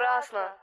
напрасно.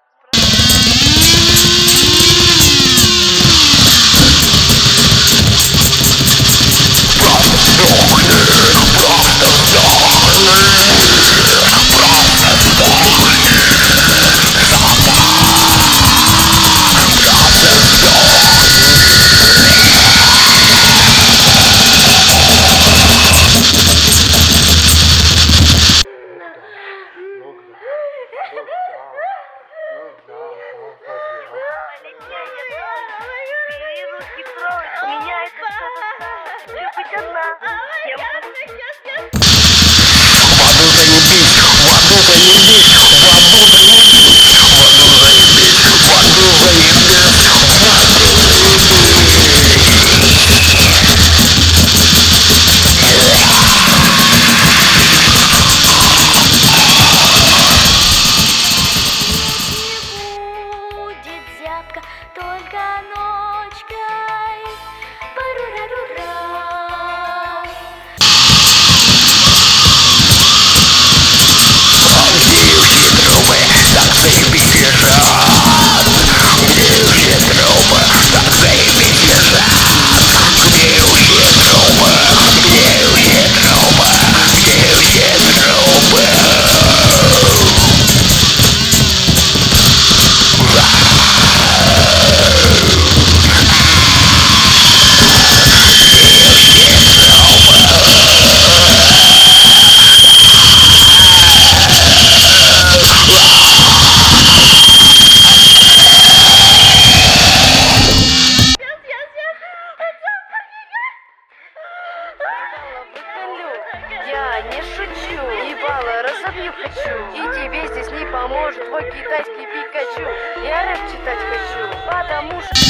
Я не шучу, ебало, разобью хочу. И тебе здесь не поможет твой китайский Пикачу. Я рэп читать хочу, потому что...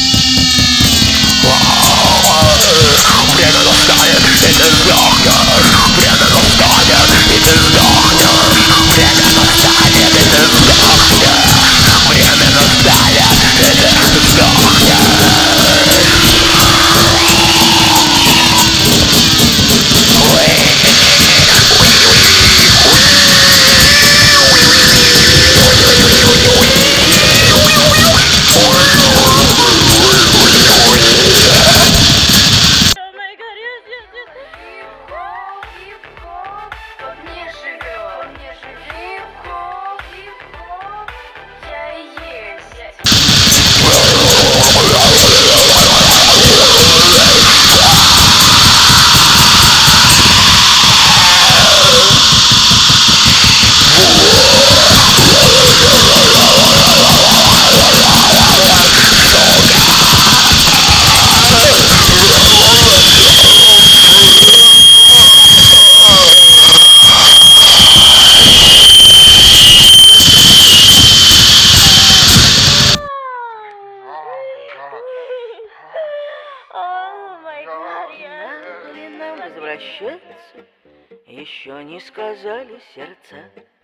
Время настанет, и ты сдохнешь. Время настанет, и ты сдохнешь. Время настанет, и ты сдохнешь. Время настанет, и ты сдохнешь. Еще не сказали сердца.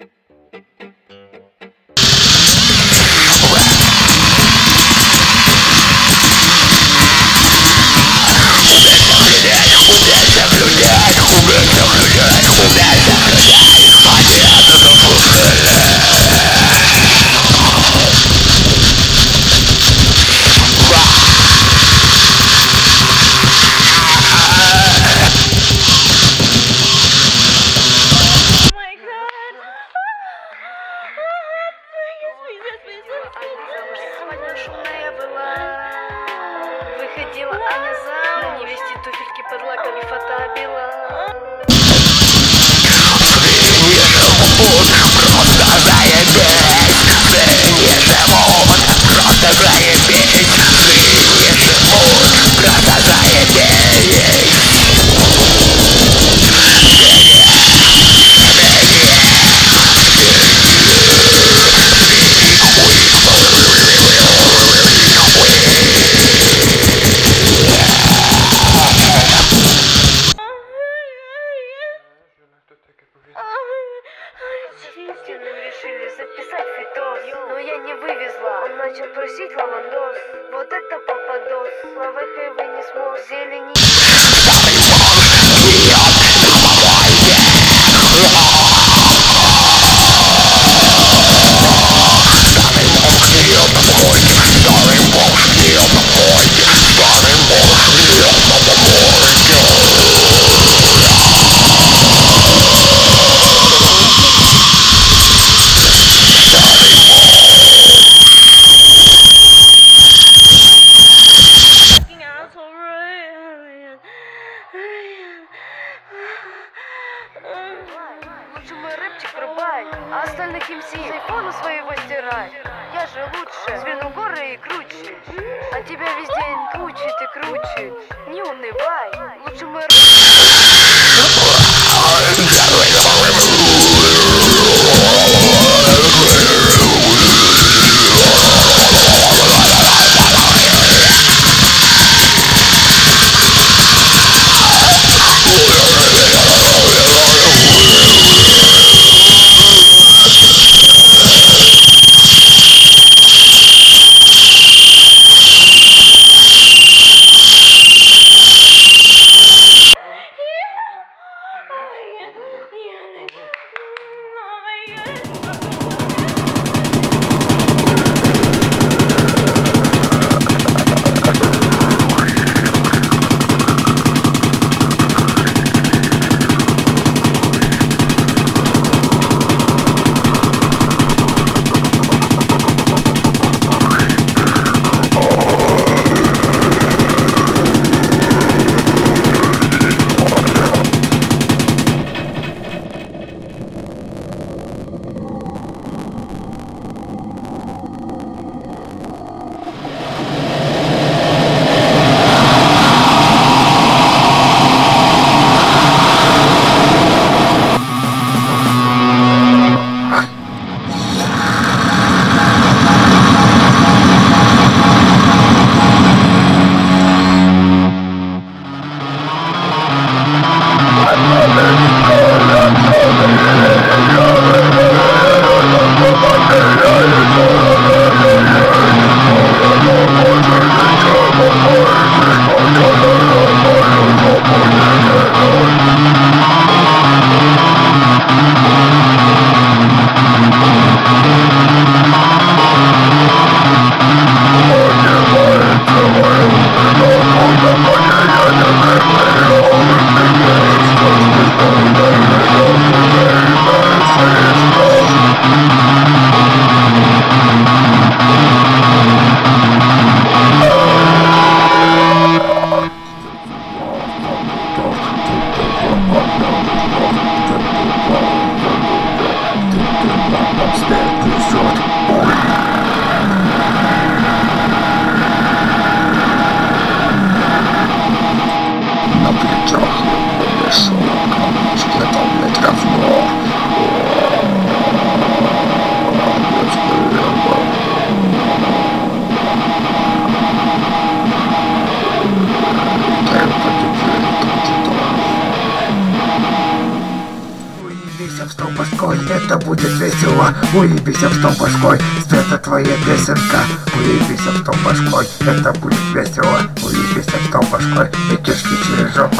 Просто заебись, свиньи живут, просто заебись, свиньи живут, просто заебись. Решили записать фитос, но я не вывезла. Он начал просить лавандос, вот это попадос. Лавэхай вы не смог, зелени. Старый бомж бьет на помойке. мой рэпчик врубай, а остальных МС с айфона своего стирай. Я же лучше, сверну горы и круче, а тебя весь день кручит и кручит. Не унывай, лучше мой рэп. Это будет весело, уебись об том башкой, это твоя песенка, уебись об том башкой, это будет весело, уебись об том башкой, и кишки через жопу.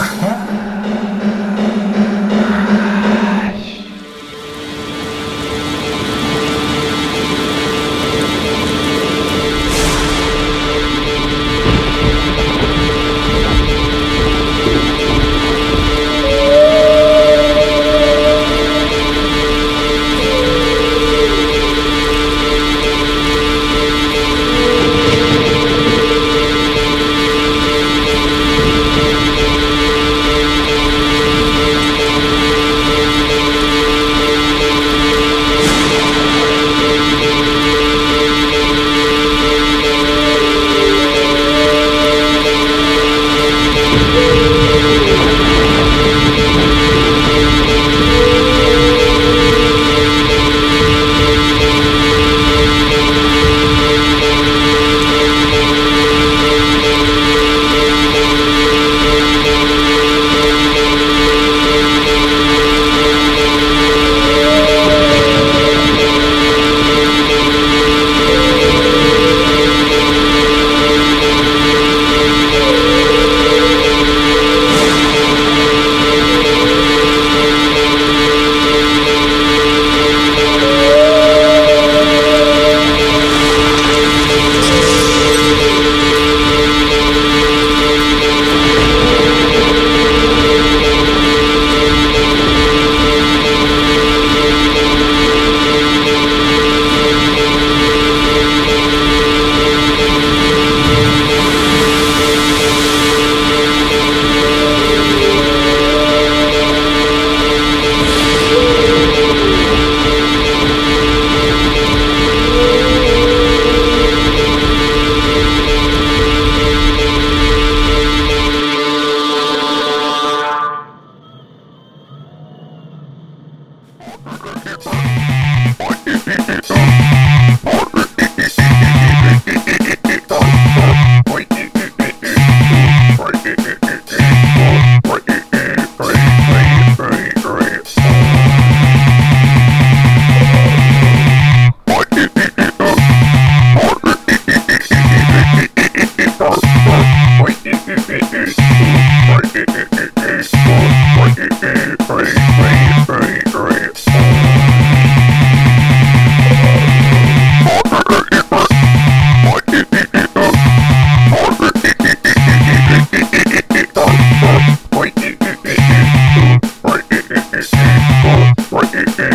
Ой-ой-ой.